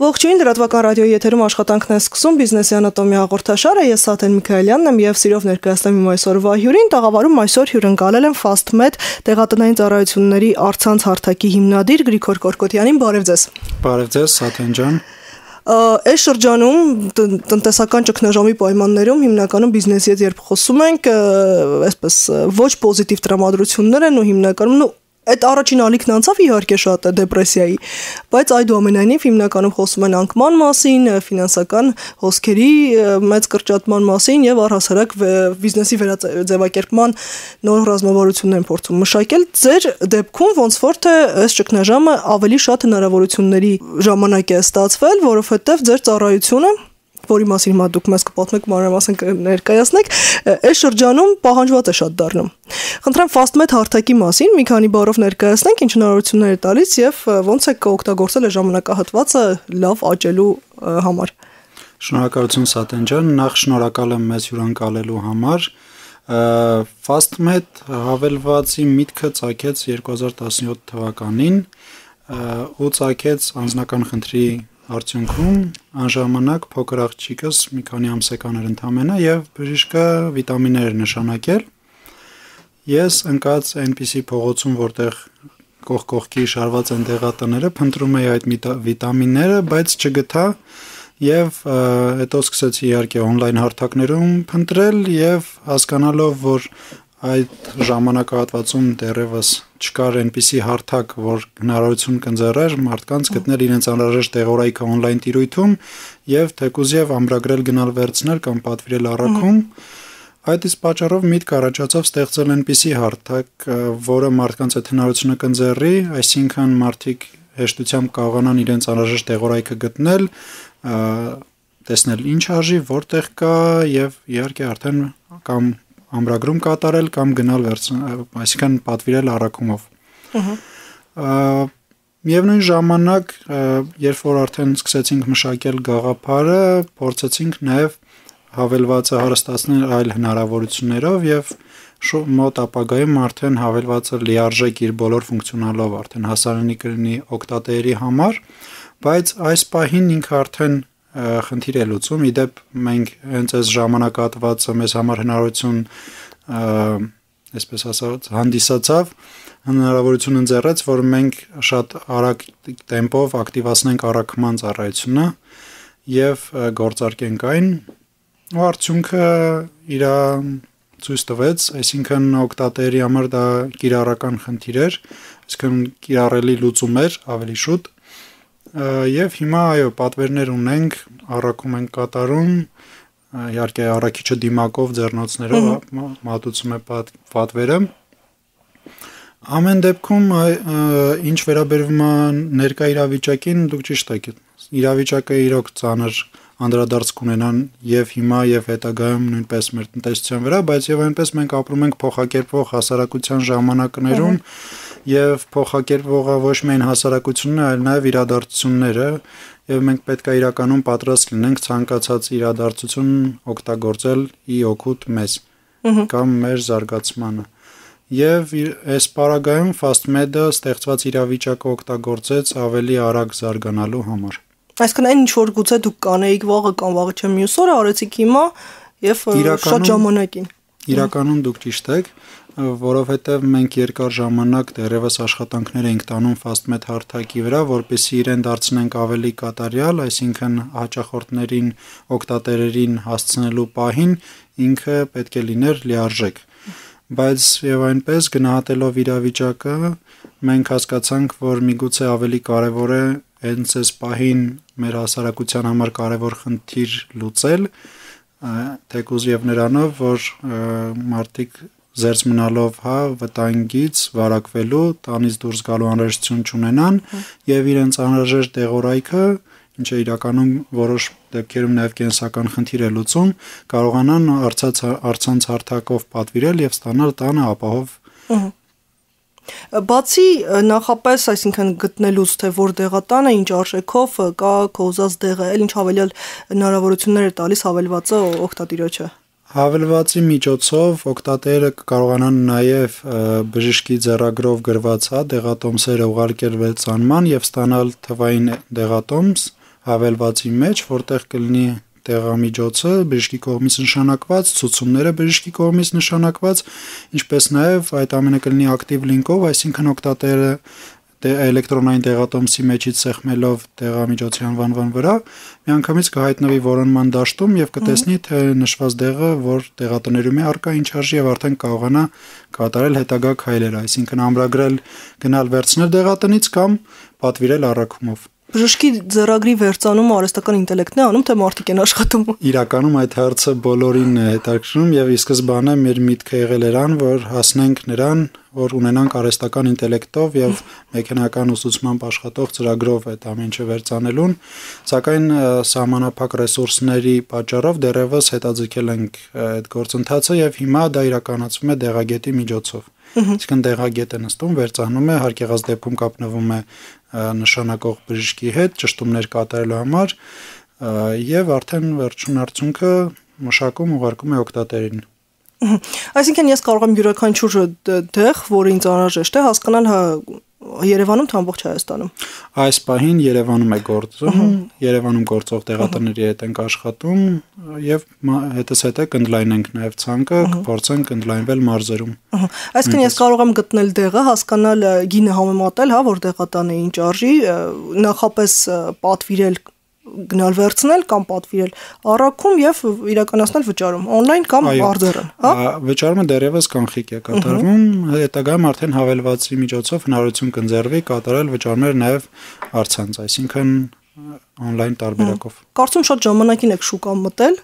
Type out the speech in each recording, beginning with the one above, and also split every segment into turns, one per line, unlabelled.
Ողջույն, լրատվական ռադիոյի եթերում աշխատանքն է սկսում բիզնեսի անատոմիա հաղորդաշարը, ես Սաթեն Միքայելյանն եմ եւ սիրով ներկայացնում իմ այսօրվա հյուրին, տաղավարում այսօր հյուրընկալել եմ FastMed տեղատնային ծառայությունների առցանց հարթակի հիմնադիր Գրիգոր Կորկոտյանին, բարև ձեզ։
Բարև ձեզ, Սաթեն ջան։
Այս շրջանում տնտեսական ճգնաժամի պայմաններում հիմնականում բիզնեսի հետ երբ խոսում ենք, այսպես ոչ պոզիտիվ տրամադրություններ են ու հիմնականում այդ առաջին ալիքն անցավ իհարկե շատ է դեպրեսիայի, բայց այդուամենայնիվ հիմնականում խոսում են անկման մասին, ֆինանսական հոսքերի մեծ կրճատման մասին եւ առհասարակ բիզնեսի վերաձևակերպման նոր ռազմավարություններ են փորձում մշակել։ Ձեր դեպքում ոնց որ թե այս ճգնաժամը ավելի շատ հնարավորությունների ժամանակ է ստացվել, որովհետեւ ձեր ծառայությունը որի մասին հիմա դուք մեզ կպատմեք մանրամասն ներկայացնեք, այս շրջանում պահանջված է շատ դառնում։ Խնդրեմ FastMed հարթակի մասին մի քանի բառով ներկայացնենք, ինչ հնարավորություններ է տալիս եւ ոնց եք օգտագործել այս ժամանակահատվածը լավ աճելու համար։
Շնորհակալություն Սաթեն ջան, նախ շնորհակալ եմ մեզ հյուրընկալելու համար։ FastMed հավելվածի միտքը ծագեց 2017 թվականին ու ծագեց անձնական խնդրի արդյունքում անժամանակ փոքր աղջիկս մի քանի ամսական էր ընդամենը եւ բժիշկը վիտամիններ էր նշանակել։ Ես ընկած այնպիսի փողոցում, որտեղ կողքի շարված են դեղատները, փնտրում էի այդ վիտամինները, բայց չգտա եւ հետո սկսեցի իհարկե on-line հարթակներում փնտրել եւ հասկանալով, որ այդ ժամանակահատվածում դեռևս չկար այնպիսի հարթակ, որ հնարավորություն կընձեռեր մարդկանց գտնել իրենց անհրաժեշտ տեղորայքը on-line տիրույթում եւ թեկուզ եւ ամրագրել գնալ վերցնել կամ պատվիրել առաքում։ Այդ իսկ պատճառով միտք առաջացավ ստեղծել այնպիսի հարթակ, որը մարդկանց այդ հնարավորությունը կընձեռի, այսինքն մարդիկ հեշտությամբ կարողանան իրենց անհրաժեշտ տեղորայքը գտնել, տեսնել ինչ արժի, որտեղ կա եւ իհարկե արդեն կամ ամրագրում կատարել կամ գնալ վերցնել, այսինքն պատվիրել առաքումով։ Միևնույն ժամանակ, երբ որ արդեն սկսեցինք մշակել գաղափարը, փորձեցինք նաև հավելվածը հարստացնել այլ հնարավորություններով եւ մոտ ապագայում արդեն հավելվածը լիարժեք իր բոլոր ֆունկցիոնալով արդեն հասանելի կլինի օգտատերերի համար, բայց այս պահին ինքը արդեն խնդիր է լուծում։ Իդեպ մենք հենց այս ժամանակահատվածը մեզ համար հնարավորություն, այսպես ասած, հանդիսացավ, հնարավորություն ընձեռեց, որ մենք շատ արագ տեմպով ակտիվացնենք առաքման ծառայությունը եւ գործարկենք այն, ու արդյունքը իր ցույց տվեց, այսինքն օգտատերերի համար դա կիրառական խնդիր էր, այսինքն կիրառելի լուծում էր ավելի շուտ։ Եվ հիմա այո, պատվերներ ունենք, առաքում ենք կատարում, իհարկե առաքիչը դիմակով ձեռնոցներով մատուցում է պատվերը։ Ամեն դեպքում ինչ վերաբերվում է ներկա իրավիճակին, դուք ճիշտ եք, իրավիճակը իրոք ծանր անդրադարձ կունենան եւ հիմա եւ հետագայում նույնպես մեր տնտեսության վրա, բայց եւ այնպես մենք ապրում ենք փոխակերպվող հասարակության ժամանակներում եւ փոխակերպվողը ոչ միայն հասարակությունն է, այլ նաեւ իրադարձությունները եւ մենք պետք է իրականում պատրաստ լինենք ցանկացած իրադարձություն օգտագործել ի օգուտ մեզ կամ մեր զարգացմանը։ Եվ այս պարագայում FastMed-ը ստեղծված իրավիճակը օգտագործեց ավելի արագ զարգանալու համար։
Այսինքն այն ինչ որ գուցե դուք կանեիք վաղը կամ վաղը չեմ մյուս օրը արեցիք հիմա եւ շատ ժամանակին։ Իրականում
դուք ճիշտ եք, որովհետեւ մենք երկար ժամանակ դեռևս աշխատանքներ ենք տանում FastMed հարթակի վրա, որպեսզի իրեն դարձնենք ավելի կատարյալ, այսինքն հաճախորդներին, օգտատերերին հասցնելու պահին ինքը պետք է լիներ լիարժեք։ Բայց եւ այնպես գնահատելով իրավիճակը մենք հասկացանք, որ միգուցե ավելի կարեւոր է հենց այս պահին մեր հասարակության համար կարևոր խնդիր լուծել, թեկուզ եւ նրանով, որ մարդիկ զերծ մնալով վտանգից վարակվելու, տանից դուրս գալու անհրաժեշտություն չունենան եւ իրենց անհրաժեշտ տեղորայքը, ինչը իրականում որոշ դեպքերում նաեւ կենսական խնդիր է լուծում, կարողանան առցանց հարթակով պատվիրել եւ ստանալ տանը ապահով։
Բացի նախապես, այսինքն գտնելուց, թե որ դեղատանը ինչ արժեքով կա քո ուզած դեղը, ինչ հավելյալ հնարավորություններ է տալիս հավելվածը օգտատիրոջը։
Հավելվածի միջոցով օգտատերը կկարողանան նաև բժշկի ձեռագրով գրված դեղատոմսերը ուղարկել վերցանման եւ ստանալ թվային դեղատոմս, հավելվածի մեջ, որտեղ կլինի տեղամիջոցը բժշկի կողմից նշանակված, ցուցումները բժշկի կողմից նշանակված, ինչպես նաև այդ ամենը կլինի ակտիվ լինկով, այսինքն օգտատերը էլեկտրոնային տեղատոմսի մեջից սեղմելով տեղամիջոցի անվանման վրա միանգամից կհայտնվի որոնման դաշտում եւ կտեսնի թե նշված դեղը որ տեղատներում է արկա ինչ արժի եւ արդեն կարողանա կատարել հետագա քայլերը, այսինքն ամրագրել գնալ վերցնել դեղատնից կամ պատվիրել առաքումով։
Բժշկի ձեռագրի վերծանումը արհեստական ինտելեկտն է անում, թե մարդիկ են աշխատում։
Իրականում այդ հարցը բոլորին է հետաքրքրում եւ ի սկզբանե մեր միտքը եղել էր ան, որ հասնենք նրան, որ ունենանք արհեստական ինտելեկտով եւ մեխանիկական ուսուցմամբ աշխատող ծրագրով այդ ամեն ինչը վերծանելուն, սակայն սահմանափակ ռեսուրսների պատճառով դեռևս հետաձգել ենք այդ գործընթացը եւ հիմա դա իրականացվում է դեղագետի միջոցով։ Այսինքն դեղագետը նստում, վերծանում է, հարկ եղած դեպքում կապնվում է նշանակող բժշկի հետ ճշտումներ կատարելու համար եւ արդեն վերջին արդյունքը մշակում ուղարկում է օգտատերին։
Այսինքն ես կարող եմ յուրաքանչյուր դեղ, որը ինձ անհրաժեշտ է, հասկանալ Երևանում թե ամբողջ Հայաստանում։
Այս պահին Երևանում է գործում, Երևանում գործող տեղատների հետ ենք աշխատում եւ հետզհետե կընդլայնենք նաեւ ցանկը, կփորձենք ընդլայնվել մարզերում։
Այսինքն ես կարող եմ գտնել դեղը, հասկանալ գինը համեմատել, որ դեղատանը ինչ արժի, նախապես պատվիրել գնալ վերցնել կամ պատվիրել առաքում եւ իրականացնել վճարում on-line կամ արձերն, հա։
Վճարումը դեռևս կանխիկ է կատարվում, հետագայում արդեն հավելվածի միջոցով հնարավորություն կընձեռվի կատարել վճարումներ նաեւ առցանց, այսինքն on-line տարբերակով։
Կարծում շատ ժամանակին եք շուկան մտել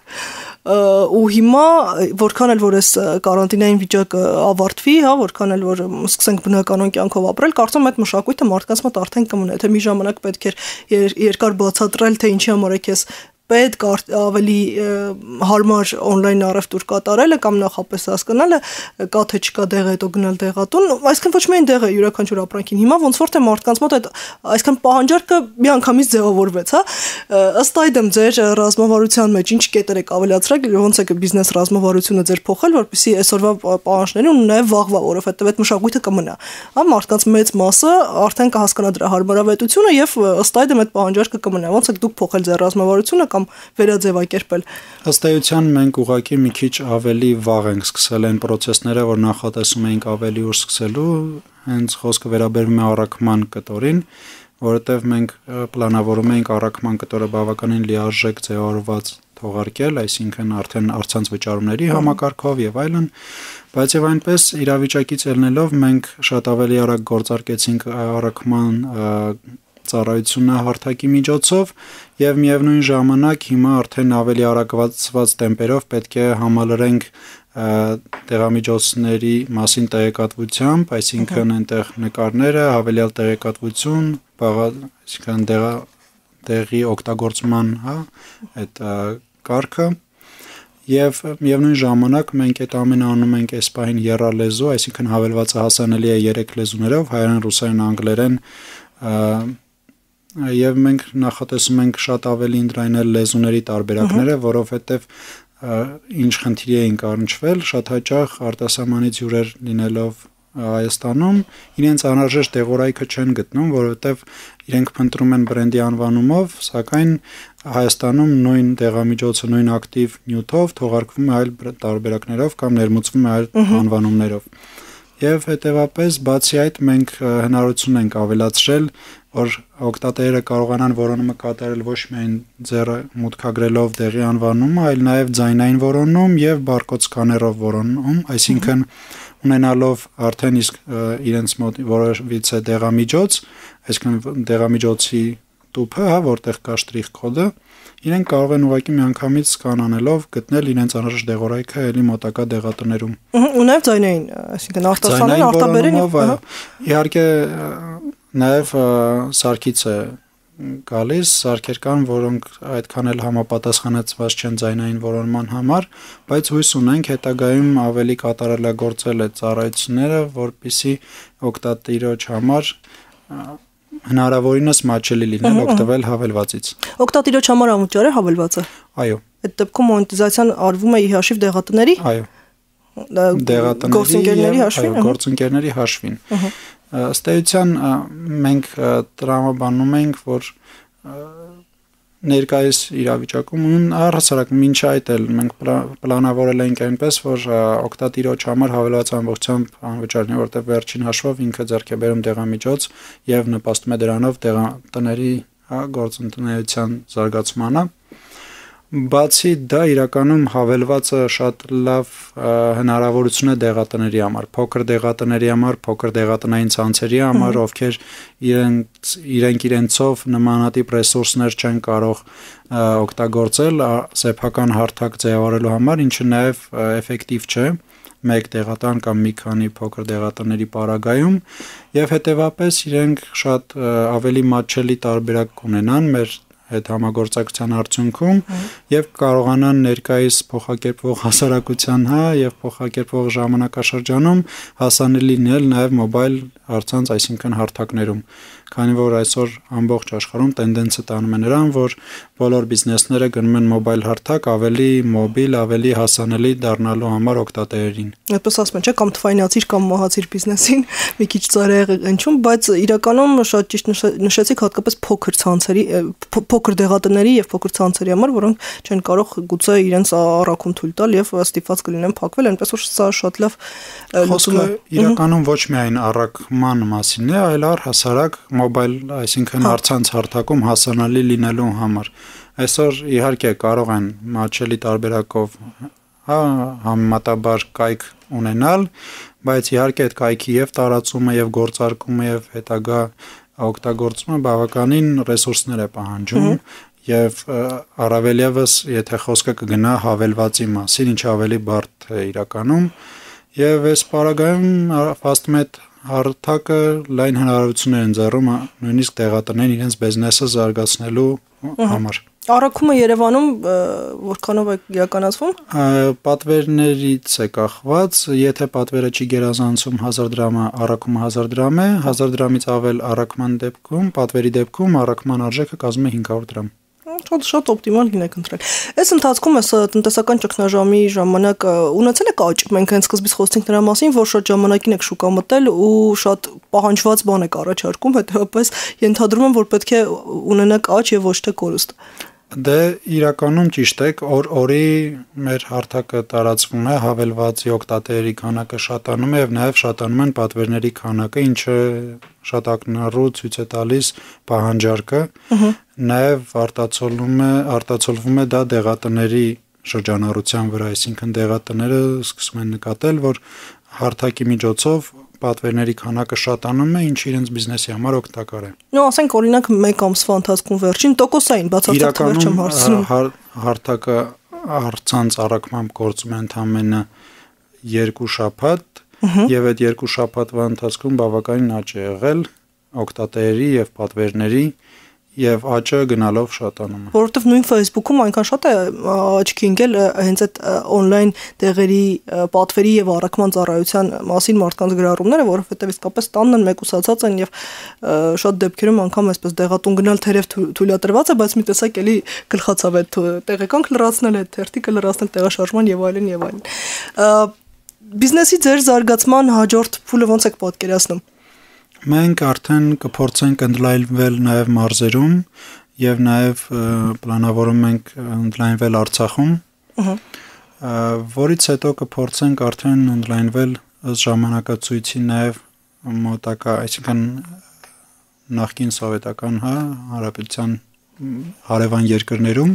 ու հիմա որքան էլ որ այս կարանտինային վիճակը ավարտվի, հա, որքան էլ որ սկսենք բնականon կյանքով ապրել, կարծում եմ այդ մշակույթը մարդկանց մոտ արդեն կմնա, թե մի ժամանակ պետք էր երկար բացատրել, թե ինչի համար է քեզ պետք ավելի հարմար on-line առևտուր կատարելը կամ նախապես հասկանալը կա թե չկա դեղը հետո գնալ դեղատուն, այսինքն ոչ միայն դեղը յուրաքանչյուր ապրանքին հիմա ոնց որ թե մարդկանց մոտ այդ այսքան պահանջարկը միանգամից ձևավորվեց, հա, ըստ այդմ ձեր ռազմավարության մեջ ինչ կետեր եք ավելացրել, ոնց է բիզնես ռազմավարությունը ձեր փոխել, որպեսզի այսօրվա պահանջներին ու նաև վաղվա, որովհետև այդ մշակույթը կմնա, հա, մարդկանց մեծ մասը արդեն կհասկանա դրա հարմարավետությունը եւ ըստ այդմ այդ պահանջարկը կմնա, ոնց է դուք փոխել ձեր ռազմավարությունը կամ վերաձևակերպել։
Ըստ էության մենք ուղղակի մի քիչ ավելի վաղ ենք սկսել այն process-ները, որ նախատեսում էինք ավելի ուշ սկսելու, հենց խոսքը վերաբերում է առաքման կտորին, որովհետև մենք պլանավորում էինք առաքման կտորը բավականին լիարժեք ձևավորված թողարկել, այսինքն արդեն առցանց վճարումների համակարգով եւ այլն, բայց եւ այնպես իրավիճակից ելնելով մենք շատ ավելի արագ գործարկեցինք առաքման ծառայությունը հարթակի միջոցով եւ միևնույն ժամանակ հիմա արդեն ավելի արագացված տեմպերով պետք է համալրենք տեղամիջոցների մասին տեղեկատվությամբ, այսինքն այնտեղ նկարները, հավելյալ տեղեկատվություն, այսինքն տեղի օգտագործման, հա, այդ կարգը եւ միևնույն ժամանակ մենք այդ ամենը անում ենք այս պահին եռալեզու, այսինքն հավելվածը հասանելի է 3 լեզուներով՝ հայերեն, ռուսերեն, անգլերեն, եւ մենք նախատեսում ենք շատ ավելի ընդլայնել լեզուների տարբերակները, որովհետեւ ինչ խնդիրի էին առնչվել, շատ հաճախ արտասահմանից հյուրեր լինելով Հայաստանում իրենց անհրաժեշտ դեղորայքը չեն գտնում, որովհետեւ իրենք փնտրում են բրենդի անվանումով, սակայն Հայաստանում նույն դեղամիջոցը նույն ակտիվ նյութով թողարկվում է այլ տարբերակներով կամ ներմուծվում է այլ անվանումներով։ Եվ հետևապես բացի այդ մենք հնարավորություն ենք ավելացրել, որ օգտատերերը կարողանան որոնումը կատարել ոչ միայն ձեռը մուտքագրելով դեղի անվանումը, այլ նաև ձայնային որոնում եւ բարկոդ սկաներով որոնում, այսինքն ունենալով արդեն իսկ իրենց մոտ որևիցե դեղամիջոց, այսինքն դեղամիջոցի տուփը, հա, որտեղ կա շտրիխ կոդը, իրենք կարող են ուղղակի միանգամից սկանանելով գտնել իրենց անհրաժեշտ դեղորայքը ելի մոտակա դեղատներում։
Ու նաև ձայնային, այսինքն արտասանեն, արտաբերեն եւ
իհարկե նաև սարքից է գալիս, սարքեր կան, որոնք այդքան էլ համապատասխանեցված չեն ձայնային որոնման համար, բայց հույս ունենք հետագայում ավելի կատարելագործել այդ ծառայությունները, որպեսզի օգտատիրոջ համար հնարավորինս մատչելի լինել օգտվել հավելվածից։
Օգտատիրոջ համար անվճար է հավելվածը։
Այո։
Այդ դեպքում մոնետիզացիան արվում է ի հաշիվ դեղատների։
Այո։
Գործընկերների հաշվին։
Այո, գործընկերների հաշվին։ Ըստ էության մենք տրամաբանում ենք, որ ներկայիս իրավիճակում առհասարակ մինչ այդ էլ մենք պլանավորել ենք այնպես, որ օգտատիրոջ համար հավելված ամբողջությամբ անվճարն է, որտեղ վերջին հաշվով ինքը ձեռք է բերում դեղամիջոց եւ նպաստում է դրանով տների գործընկերության զարգացմանը։ Բացի դա իրականում հավելվածը շատ լավ հնարավորություն է դեղատների համար, փոքր դեղատների համար, փոքր դեղատնային ցանցերի համար, ովքեր իրենցով նմանատիպ ռեսուրսներ չեն կարող օգտագործել սեփական հարթակ ձևավորելու համար, ինչը նաև էֆեկտիվ չէ մեկ դեղատան կամ մի քանի փոքր դեղատների պարագայում եւ հետեւապես իրենք շատ ավելի մատչելի տարբերակ կունենան մեր այդ համագործակցության արդյունքում եւ կարողանան ներկայիս փոխակերպվող հասարակության եւ փոխակերպվող ժամանակաշրջանում հասանելի լինել նաեւ մոբայլ առցանց, այսինքն հարթակներում, քանի որ այսօր ամբողջ աշխարհում տենդենսը տանում է նրան, որ բոլոր բիզնեսները գնում են մոբայլ հարթակ ավելի մոբիլ, ավելի հասանելի դառնալու համար օգտատերերին։
Այդպես ասում են, չէ՞, կամ թվայնացիր կամ մահացիր բիզնեսին, մի քիչ ծարեղ ընչում, բայց իրականում շատ ճիշտ նշեցիք հատկապես փոքր ցանցերի, փոքր դեղատների եւ փոքր ցանցերի համար, որոնք չեն կարող գուցե իրենց առաքում թույլ տալ եւ ստիպված կլինեն փակվել, այնպես որ սա շատ լավ լուծում է։
Իրականում ոչ միայն առաքման մասին է, այլ առհասարակ մոբայլ, այսինքն առցանց հարթակում հասանելի լինելու համար։ Այսօր իհարկե կարող են մատչելի տարբերակով համեմատաբար կայք ունենալ, բայց իհարկե այդ կայքի եւ տարածումը եւ գործարկումը եւ հետագա օգտագործումը բավականին ռեսուրսներ է պահանջում եւ առավել եւս եթե խոսքը կգնա հավելվածի մասին, ինչը ավելի բարդ է իրականում եւ այս պարագայում Fastmet հարթակը լայն հնարավորություններ են ձեռում նույնիսկ դեղատներին իրենց բիզնեսը զարգացնելու համար։
Առաքումը Երևանում որքանով է իրականացվում։
Պատվերներից է կախված, եթե պատվերը չի գերազանցում 1000 դրամը, առաքումը 1000 դրամ է, 1000 դրամից ավել առաքման դեպքում, պատվերի դեպքում առաքման արժեքը կազմում է 500 դրամ։
Շատ օպտիմալ գինեք ընտրել։ Այս ընթացքում այս տնտեսական ճգնաժամի ժամանակ ունեցել եք աճ։ Մենք հենց սկզբից խոսեցինք նրա մասին, որ շատ ժամանակին եք շուկա մտել ու շատ պահանջված բան եք առաջարկում, հետեւաբար ենթադրում եմ, որ պետք է ունենաք աճ եւ ոչ թե կորուստ։
Դե իրականում ճիշտ եք, օրի մեր հարթակը տարածվում է, հավելվածի օգտատերերի քանակը շատանում է եւ նաեւ շատանում են պատվերների քանակը, ինչը շատ ակնառու ցույց է տալիս պահանջարկը, նաեւ արտացոլվում է դա դեղատների շրջանառության վրա, այսինքն դեղատները սկսում են նկատել, որ հարթակի միջոցով պատվերների քանակը շատանում է, ինչը իրենց բիզնեսի համար օգտակար է։
Նո, ասենք օրինակ 1 ամսվա ընթացքում վերջին տոկոսային բացարձակ թվեր չեմ հարցնում։
Հարթակը առցանց առաքմամբ գործում է ընդամենը 2 շաբաթ եւ այդ 2 շաբաթվա ընթացքում բավականին աճ է եղել օգտատերերի եւ պատվերների եւ աճը գնալով շատանում է։
Որովհետեւ նույն Facebook-ում այնքան շատ է աչքի ընկել հենց այդ on-line տեղերի պատվերի եւ առաքման ծառայության մասին մարդկանց գրառումները, որովհետեւ իսկապես տանն են մեկուսացած են եւ շատ դեպքերում անգամ այսպես դեղատուն գնալ թերև թույլատրված է, բայց մի տեսակ էլի գլխացավ է տեղեկանք լրացնել, այդ թերթիկը լրացնել տեղաշարժման եւ այլն եւ այլն։ Բիզնեսի ձեր զարգացման հաջորդ փուլը ո՞նց եք պատկերացնում։
Մենք արդեն կփորձենք ընդլայնվել նաև մարզերում եւ նաև պլանավորում ենք ընդլայնվել Արցախում, որից հետո կփորձենք արդեն ընդլայնվել ըստ ժամանակացույցի նաև մոտակա, այսինքն նախկին սովետական հանրապետության հարևան երկրներում։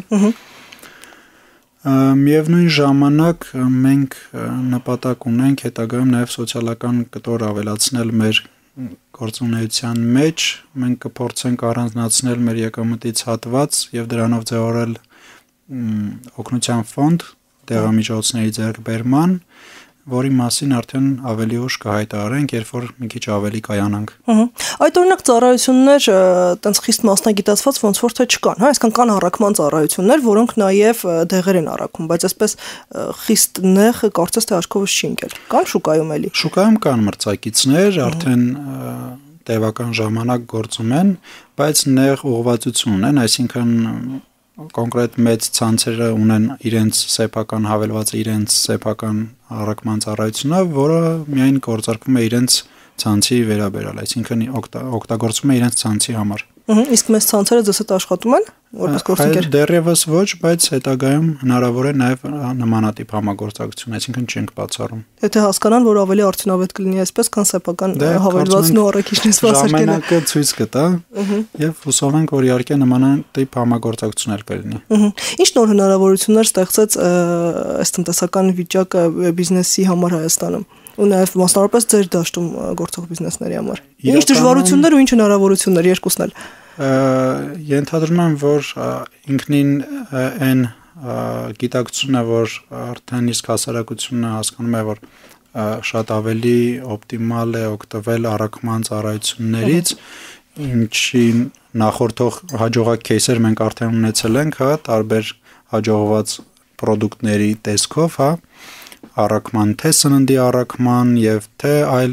Միևնույն ժամանակ մենք նպատակ ունենք հետագայում նաև սոցիալական կտոր ավելացնել մեր գործունեության մեջ, մենք կփորձենք առանձնացնել մեր եկամտից հատված եւ դրանով ձևավորել օգնության ֆոնդ դեղամիջոցների ձեռքբերման, որի մասին արդեն ավելի ուշ կհայտարարենք, երբ որ մի քիչ ավելի կայանանք։
Այդ օրինակ ծառայություններ տենց խիստ մասնագիտացված ոնց որ թե չկան, հա, այսքան կան առաքման ծառայություններ, որոնք նաև դեղեր են առաքում, բայց այսպես խիստ նեղ կարծես թե աչքովս չի ընկել։ Կան շուկայում էլի։
Շուկայում կան մրցակիցներ, արդեն տևական ժամանակ գործում են, բայց նեղ ուղղվածություն ունեն, այսինքն կոնկրետ մեծ ցանցերը ունեն իրենց սեփական հավելվածը, իրենց սեփական առաքման ծառայությունը, որը միայն գործարկվում է իրենց ցանցի վերաբերալ, այսինքն օգտագործվում է իրենց ցանցի համար։
Իսկ մեծ ցանցերը ձեզ հետ աշխատում են որպես գործընկեր։
Դեռևս ոչ, բայց հետագայում հնարավոր է նաև նմանատիպ համագործակցություն, այսինքն չենք բացառում։
Եթե հասկանան, որ ավելի արդյունավետ կլինի այսպես, քան սեփական հավելվածն ու առաքիչն սպասարկելը։
Ժամանակը ցույց կտա եւ հուսով ենք, որ իհարկե նմանատիպ համագործակցություն կլինի։
Ինչ նոր հնարավորություններ ստեղծեց այս տնտեսական վիճակը բիզնեսի համար Հայաստանում ու նաև մասնավորապես ձեր դաշտում գործող բիզնեսների համար։ Ինչ դժվարություններ ու ինչ հնարավորություններ երկուսն էլ։
Ենթադրում եմ, որ ինքնին այն գիտակցությունը, որ արդեն իսկ հասարակությունը հասկանում է, որ շատ ավելի օպտիմալ է օգտվել առաքման ծառայություններից, ինչին նախորդող հաջողակ кейսեր մենք արդեն ունեցել ենք, տարբեր հաջողված պրոդուկտների տեսքով, առաքման թե սննդի առաքման եւ թե այլ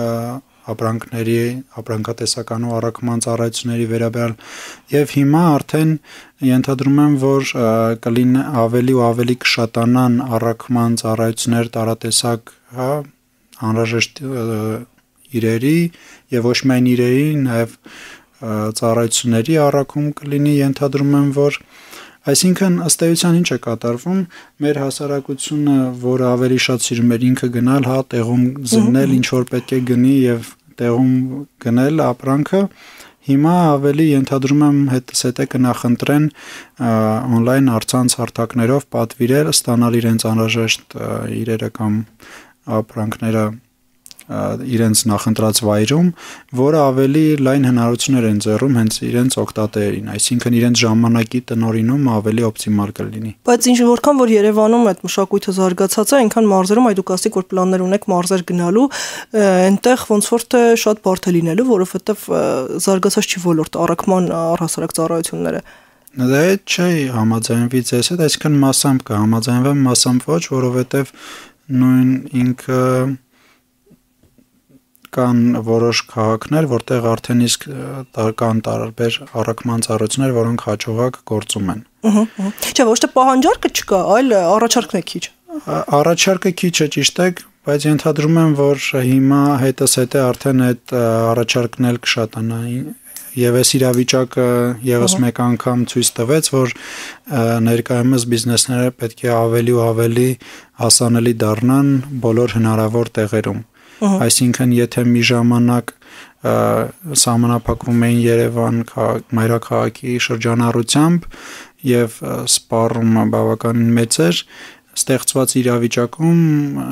ապրանքատեսական ու առաքման ծառայությունների վերաբերյալ եւ հիմա արդեն ենթադրում եմ, որ կլինի ավելի ու ավելի կշատանան առաքման ծառայություններ տարատեսակ, անհրաժեշտ իրերի եւ ոչ միայն իրերի, նաեւ ծառայությունների առաքում կլինի, ենթադրում եմ, որ այսինքն ըստ էության ինչ է կատարվում, մեր հասարակությունը, որը ավելի շատ սիրում էր ինքը գնալ, տեղում զննել, ինչ որ պետք է գնի եւ տեղում գնել ապրանքը, հիմա ավելի ենթադրում եմ հետսետե կնախընտրեն on-line առցանց հարթակներով պատվիրել, ստանալ իրենց անհրաժեշտ իրերը կամ ապրանքները իրենց նախընտրած վայրում, որը ավելի լայն հնարավորություններ են ձեռում հենց իրենց օգտատերերին, այսինքն իրենց ժամանակի տնօրինում ավելի օպտիմալ կլինի։
Բայց ինչ որքան որ Երևանում այդ մշակույթը զարգացած է, այնքան մարզերում այդ դուք ասեք, որ պլաններ ունեք մարզեր գնալու, այնտեղ ոնց որ թե շատ բարդ է լինելու, որովհետև զարգացած չի ոլորտ առաքման առհասարակ ծառայությունները։
Դա չէ համաձայնվի ձեզ հետ, այսինքն մասամբ կհամաձայնվեմ, մասամբ ոչ, որովհետև նույն ինքը կան որոշ քաղաքներ, որտեղ արդեն իսկ կան տարբեր առաքման ծառայություններ, որոնք հաջողակ գործում են։
Չէ, ոչ թե պահանջարկը չկա, այլ առաջարկն է քիչ։
Առաջարկը քիչ է, ճիշտ է, բայց ենթադրում եմ, որ հիմա հետսետե արդեն այդ առաջարկն էլ կշատանա։ Եվ այս իրավիճակը եւս մեկ անգամ ցույց տվեց, որ ներկայումս բիզնեսները պետք է ավելի ու ավելի հասանելի դառնան բոլոր հնարավոր տեղերում։ Այսինքն, եթե մի ժամանակ սահմանափակվում էին Երևան մայրաքաղաքի շրջանառությամբ եւ սպառումը բավականին մեծ էր, ստեղծված իրավիճակում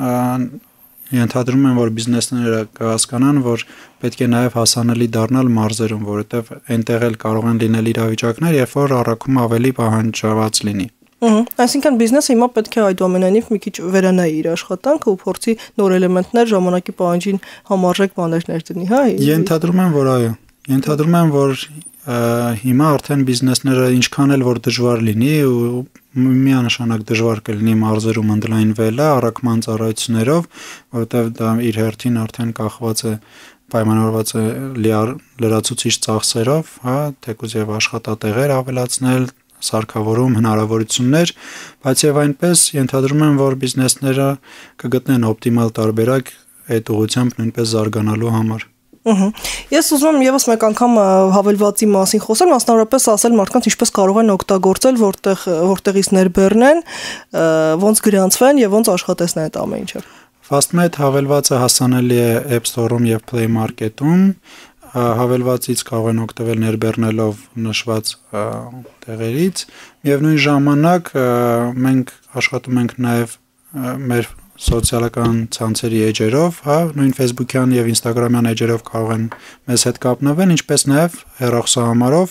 ենթադրում եմ, որ բիզնեսները կհասկանան, որ պետք է նաև հասանելի դառնալ մարզերում, որովհետև այնտեղ էլ կարող են լինել իրավիճակներ, երբ որ առաքումը ավելի պահանջված լինի։
Այսինքն բիզնեսը հիմա պետք է այդուամենայնիվ մի քիչ վերանայի իր աշխատանքը ու փորձի նոր էլեմենտներ ժամանակի պահանջին համարժեք բաներ ներդնի, հա։
Ենթադրում եմ, որ այո։ Ենթադրում եմ, որ հիմա արդեն բիզնեսները ինչքան էլ որ դժվար լինի ու միանշանակ դժվար կլինի մարզերում ընդլայնվելը առաքման ծառայություններով, որովհետև դա իր հերթին արդեն կախված է պայմանավորված է լրացուցիչ ծախսերով, հա, թեկուզ եւ աշխատատեղեր ավելացնել, սարքավորում հնարավորություններ, բայց եւ այնպես ենթադրում եմ, որ բիզնեսները կգտնեն օպտիմալ տարբերակ այդ ուղղությամբ նույնպես զարգանալու համար։
Ես ուզում եմ եւս մեկ անգամ հավելվածի մասին խոսել, մասնավորապես ասել մարդկանց ինչպես կարող են օգտագործել, որտեղից ներբեռնեն, ոնց գրանցվեն եւ ոնց աշխատեսնեն այդ ամեն ինչը։
Fastmed հավելվածը հասանելի է App Store-ում եւ Play Market-ում, հավելվածից կարող են օգտվել ներբեռնելով նշված տեղերից, միևնույն ժամանակ մենք աշխատում ենք նաեւ մեր սոցիալական ցանցերի էջերով, հա, նույն Facebook-յան եւ Instagram-յան էջերով կարող են մեզ հետ կապնվել, ինչպես նաեւ հեռախոսահամարով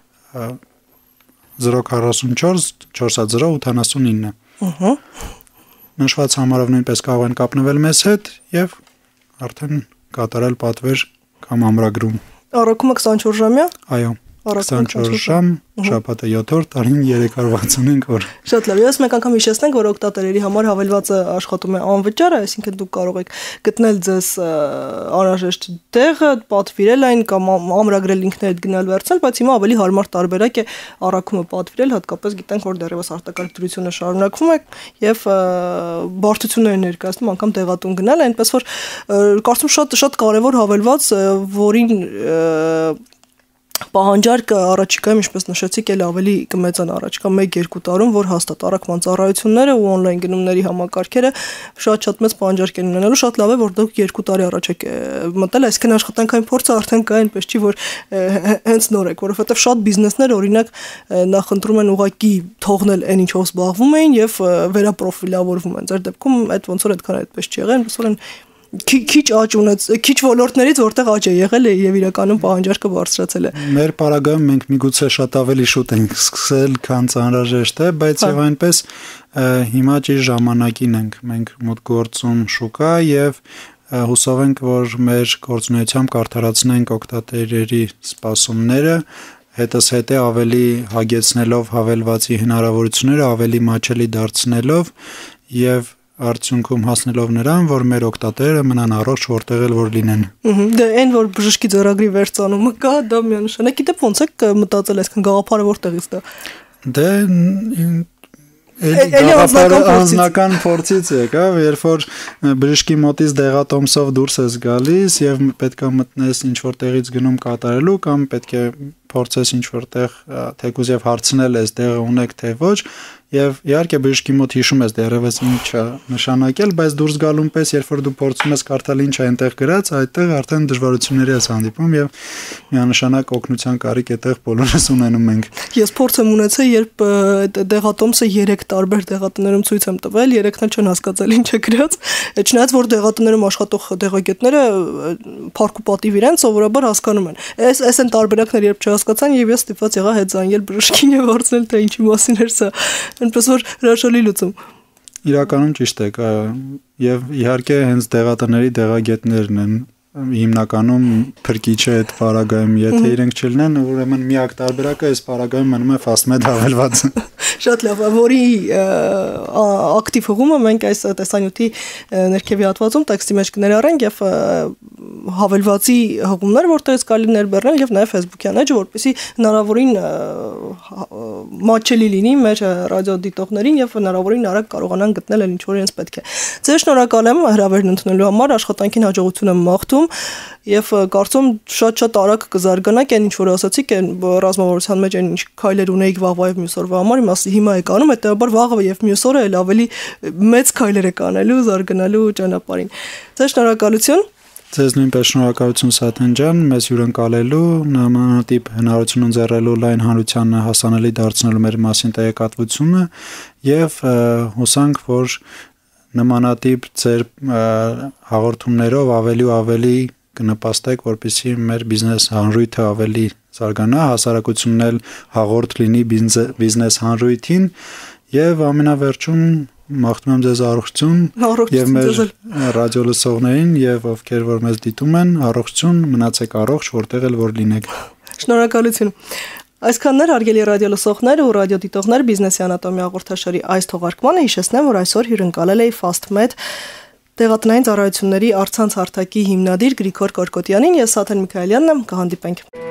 044 400 89։ Նշված համարով նույնպես կարող են կապնվել մեզ հետ եւ արդեն կատարել պատվեր կամ ամրագրում։
Առաքումը 24 ժամյա։
Այո, 24 ժամ, շաբաթը 7 օր, տարին 365 օր։
Շատ լավ։ Ես մեկ անգամ հիշեցնենք, որ օգտատերերի համար հավելվածը աշխատում է անվճար, այսինքն դուք կարող եք գտնել ձեզ անհրաժեշտ տեղը, պատվիրել այն կամ ամրագրել ինքներդ գնալ վերցնել, բայց հիմա ավելի հարմար տարբերակ է առաքումը պատվիրել, հատկապես գիտենք, որ դեռևս արտակարգ դրությունը շարունակվում է եւ բարդություններ ներկայացնում անգամ տեղատուն գնալ, այնպես որ կարծում շատ կարևոր հավելված, որին պահանջարկը առաջիկայում ինչպես նշեցիք էլ ավելի կմեծանա առաջիկա 1-2 տարում, որ հաստատ առաքման ծառայությունները ու on-line գնումների համակարգերը շատ մեծ պահանջարկ են ունենալու, շատ լավ է որ դուք 2 տարի առաջ եք մտել, այսինքն աշխատանքային փորձը արդեն կա, այնպես չի որ հենց նոր եք, որովհետև շատ բիզնեսներ օրինակ նախընտրում են ուղղակի թողնել այն ինչով զբաղվում էին եւ վերապրոֆիլավորվում են։ Ձեր դեպքում այդ ոնց որ այդքան այդպես չի եղել, ոնց որ քիչ աճ ունեց, քիչ ոլորտներից որտեղ աճ է եղել եւ իրականում պահանջարկը բարձրացել է։
Մեր պարագայում մենք միգուցե շատ ավելի շուտ ենք սկսել, քան անհրաժեշտ է, բայց եւ այնպես հիմա ճիշտ ժամանակին ենք մենք մոտ գործում շուկա եւ հուսով ենք, որ մեր գործունեությամբ կարդարացնենք օգտատերերի սպասումները, հետզհետե ավելի հագեցնելով հավելվածի հնարավորությունները, ավելի մատչելի դարձնելով եւ արդյունքում հասնելով նրան, որ մեր օգտատերերը մնան առողջ որտեղ էլ որ լինեն։
Դե այն որ բժշկի ձեռագրի վերցանումը կա, դա միանշանակ է, ոնց եք մտածել այսքան գաղափարը որտեղից դա։
Դե անձնական փորձից եկավ, երբ որ բժշկի մոտից դեղատոմսով դուրս ես գալիս եւ պետքա մտնես ինչ որտեղից գնում կատարելու կամ պետք է փորձես ինչ որտեղ թեկուզ եւ հարցնել ես դեղը ունեք թե ոչ եւ իհարկե բժշկի մոտ հիշում ես դեռևս ինչա նշանակել, բայց դուրս գալուն պես երբ որ դու փորձում ես կարդալ ինչ է այնտեղ գրած, այդտեղ արդեն դժվարությունների ես հանդիպում եւ միանշանակ օգնության կարիք այդտեղ բոլորս ունենում ենք։
Ես փորձ եմ ունեցել, երբ դեղատոմսը 3 տարբեր դեղատներում ցույց եմ տվել, 3-ն էլ չեն հասկացել ինչ է գրած։ Չնայած որ դեղատներում աշխատող դեղագետները փառք ու պատիվ իրեն սովորաբար հասկանում են։ Այս են տարբերակները, երբ չհասկացան եւ ես ստիպված եղա հետ զանգել բժշկին եւ հարցնել թե ինչի մասին էր սա։ Այնպես որ հրաշալի լուծում։
Իրականում ճիշտ է, եւ իհարկե հենց դեղատների դեղագետներն են հիմնականում փրկիչը այդ պարագայում, եթե իրենք չլինեն, ուրեմն միակ տարբերակը այս պարագայում մնում է ֆաստմեդ հավելվածը։
Շատ լավ, որի ակտիվ հղումը մենք այս տեսանյութի ներքևի հատվածում տեքստի մեջ կներառենք եւ հավելվածի հղումներ, որտեղից կարելի ներբեռնել եւ նաեւ Facebook-յան էջը, որպեսզի հնարավորին մատչելի լինի մեր ռադիոդիտողներին եւ հնարավորին արագ կարողանան գտնել այն ինչ որ իրենց պետք է։ Ձեզ շնորհակալ եմ հրավերն ընդունելու համար, աշխատանքին հաջողություն եմ մաղթում եւ կարծում շատ արագ կզարգանաք այն ինչ որ ասացիք, այն ռազմավարության մեջ այն ինչ քայլեր ունեիք վաղվա եւ մյուս օրվա համար, հիմա եք անում, հետեւաբար վաղը եւ մյուս օրը էլ ավելի մեծ քայլեր եք անելու զարգանալու ճանապարհին։ Ձեզ շնորհակալություն։
Ձեզ նույնպես շնորհակալություն Սաթեն ջան, մեզ հյուրընկալելու, նմանատիպ հնարավորություն ընձեռելու լայն հանրությանը հասանելի դարձնելու մեր մասին տեղեկատվությունը եւ հուսանք, որ նմանատիպ ձեր հաղորդումներով ավելի ու ավելի կնպաստեք, որպեսզի մեր բիզնես հանրույթը ավելի զարգանա, հասարակությունն էլ հաղորդ լինի բիզնես հանրույթին եւ ամենավերջում մաղթում եմ ձեզ առողջություն եւ մեր ռադիո լսողներին եւ ովքեր որ մեզ դիտում են, առողջություն, մնացեք առողջ, որտեղ էլ որ լինեք։
Շնորհակալություն։ Այսքաններ հարգելի ռադիո լսողներ ու ռադիո դիտողներ բիզնեսի անատոմիա հաղորդաշարի այս թողարկմանը հիշեցնեմ, որ այսօր հյուրընկալել էի FastMed տեղատնային ծառայությունների առցանց հարթակի հիմնադիր Գրիգոր Կորկոտյանին, ես Սաթեն Միքայելյանն եմ, կհանդիպենք։